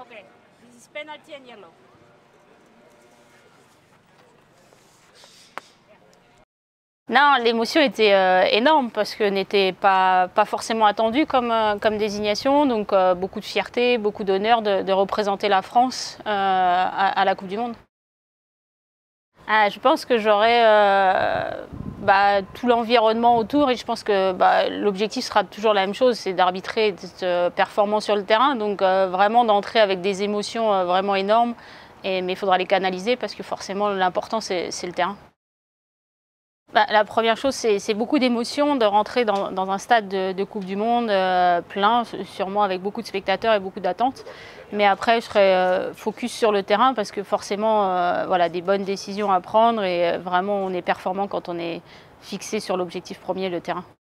Okay, this is penalty and yellow. Non, l'émotion était énorme parce que n'était pas forcément attendue comme désignation, donc beaucoup de fierté, beaucoup d'honneur de représenter la France à la Coupe du Monde. Je pense que j'aurai tout l'environnement autour et je pense que l'objectif sera toujours la même chose, c'est d'arbitrer, d'être performant sur le terrain, donc vraiment d'entrer avec des émotions vraiment énormes, mais il faudra les canaliser parce que forcément l'important c'est le terrain. La première chose, c'est beaucoup d'émotions de rentrer dans un stade de Coupe du Monde plein, sûrement avec beaucoup de spectateurs et beaucoup d'attentes. Mais après, je serai focus sur le terrain parce que forcément, voilà, des bonnes décisions à prendre et vraiment, on est performant quand on est fixé sur l'objectif premier, le terrain.